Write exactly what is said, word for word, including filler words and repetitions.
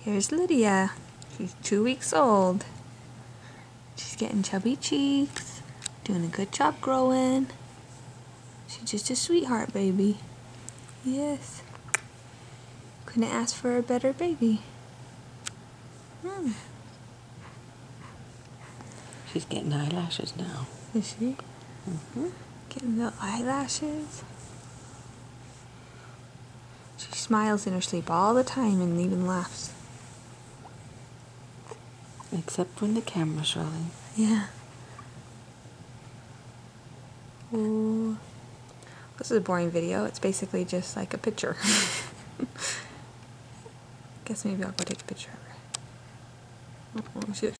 Here's Lydia. She's two weeks old. She's getting chubby cheeks, doing a good job growing. She's just a sweetheart baby. Yes. Couldn't ask for a better baby. Hmm. She's getting eyelashes now. Is she? Mm-hmm. Getting the eyelashes. She smiles in her sleep all the time and even laughs. Except when the camera's rolling. Yeah. Ooh. This is a boring video. It's basically just like a picture. Guess maybe I'll go take a picture of her. Oh, she looks